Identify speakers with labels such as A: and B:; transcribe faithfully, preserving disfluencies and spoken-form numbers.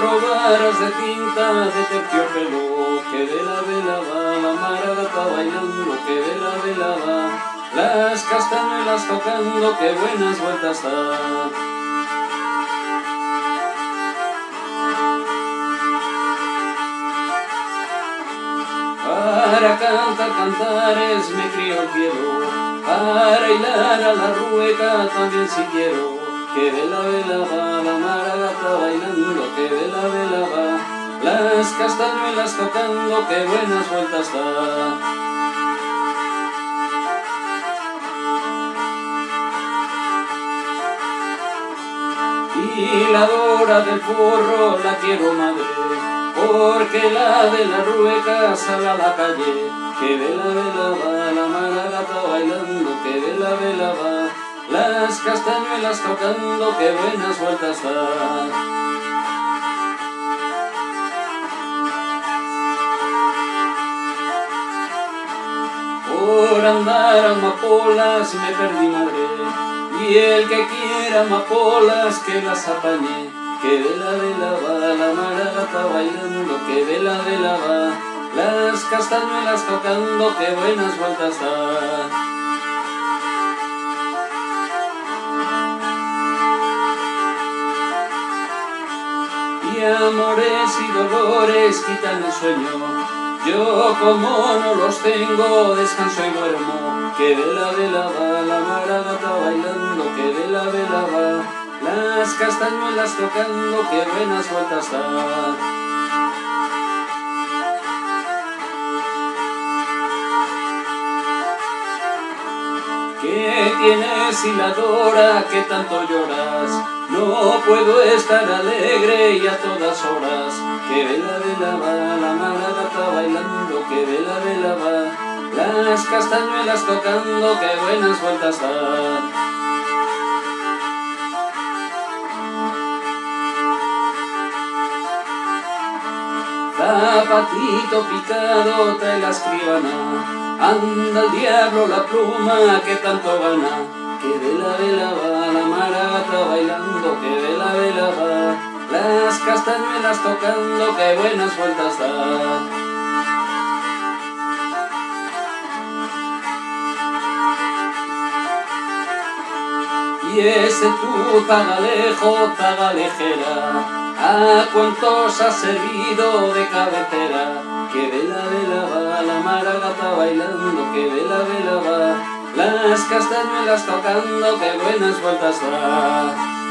A: cuatro varas de tinta de terciopelo, que vela, vela va, la maragata bailando, que vela, vela va, las castañuelas tocando, que buenas vueltas da. Para cantar cantares me crió el cielo, para hilar a la rueca también si quiero, que vela, vela va, la maragata bailando, que vela, vela va, las castañuelas tocando, que buenas vueltas da. Y la dora del forro la quiero madre, porque la de la rueca sale a la calle, que vela, vela va, la maragata bailando, que vela, vela va, las castañuelas tocando, que buenas vueltas da. Por andar amapolas me perdí madre, y el que quiera amapolas que las apañe, que vela, vela va, la maragata bailando, que vela, vela va, las castañuelas tocando, que buenas vueltas da. Y amores y dolores quitan el sueño, yo como no los tengo descanso y duermo, que vela, vela va, la maragata bailando, que vela, vela va, las castañuelas tocando, que buenas vueltas da. ¿Qué tienes, hiladora, que tanto lloras? No puedo estar alegre y a todas horas, que vela, vela va, la maragata bailando, que vela, vela va, las castañuelas tocando, que buenas vueltas da. Zapatito picado trae la escribana, anda el diablo la pluma que tanto gana, que vela, vela va, la maragata bailando, que vela, vela va, las castañuelas tocando, que buenas vueltas da. Y ese tu zagalejo, zagalejera, ¿a cuántos has servido de cabecera? Que vela, vela va, la maragata bailando, que vela, vela va, las castañuelas tocando, que buenas vueltas da.